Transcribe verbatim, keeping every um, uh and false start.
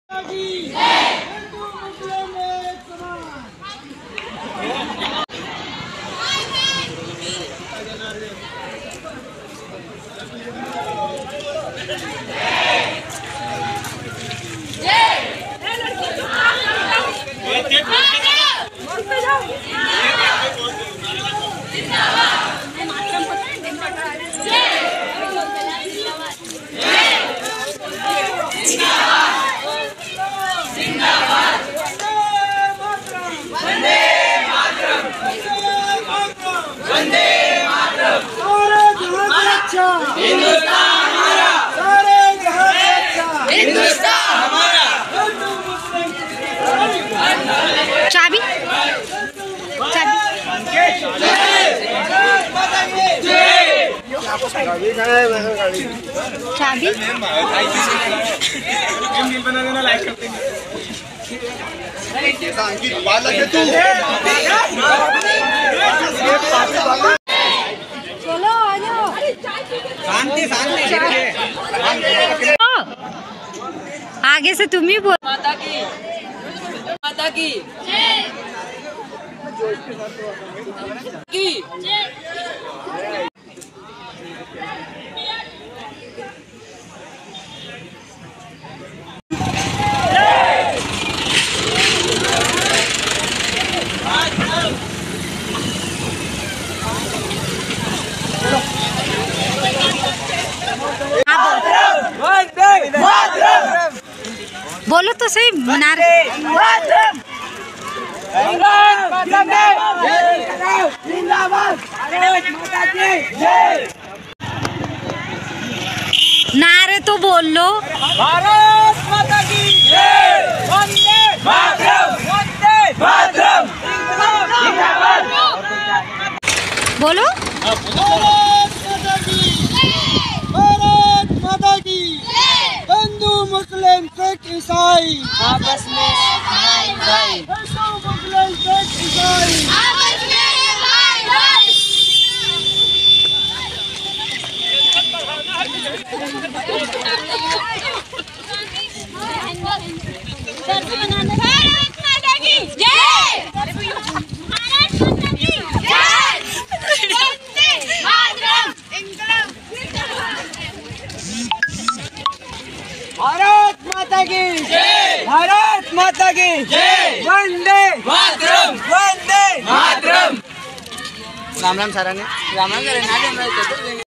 चाबी चाबी बना देना, लाइक कर देंगे। चलो आ जाओ। शांति शांति। आगे से तुम ही बोल। माता की माता की की बोलो तो सही। नारे नारे तो बोल लो। भारत माता की जय। वंदे मातरम। वंदे मातरम। जिंदाबाद। बोलो। भारत माता की भारत माता की हिंदू मुस्लिम सिख ईसाई आपस में भाई भाई। हिंदू मुस्लिम सिख ईसाई आपस में भाई भाई। भारत माता की जय। भारत माता की जय। वंदे मातरम। भारत माता की जय। भारत माता की जय। वंदे मातरम। वंदे मातरम। राम राम सारा ने राम राम करें ना।